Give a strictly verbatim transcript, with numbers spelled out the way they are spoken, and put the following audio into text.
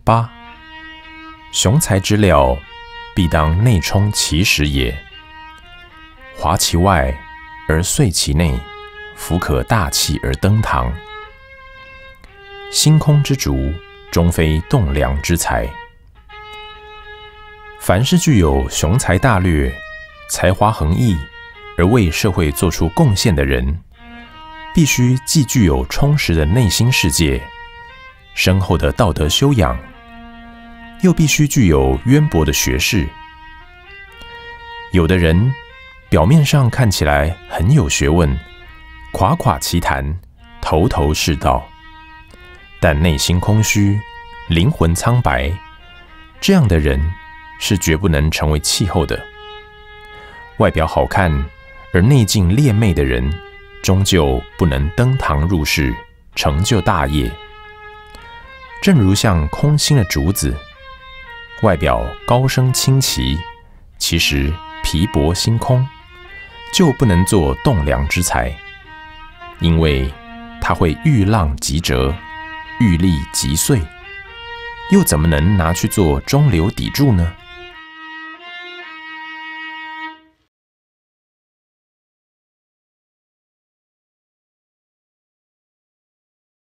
八。雄才之料，必当内充其实也。华其外而遂其内，弗可大器而登堂。星空之竹，终非栋梁之材。凡是具有雄才大略、才华横溢而为社会做出贡献的人，必须既具有充实的内心世界、深厚的道德修养，又必须具有渊博的学识。有的人表面上看起来很有学问，夸夸其谈，头头是道，但内心空虚，灵魂苍白，这样的人是绝不能成为气候的。外表好看而内境劣媚的人，终究不能登堂入室，成就大业。正如像空心的竹子，外表高升清奇，其实皮薄心空，就不能做栋梁之材，因为它会遇浪即折，遇力即碎，又怎么能拿去做中流砥柱呢？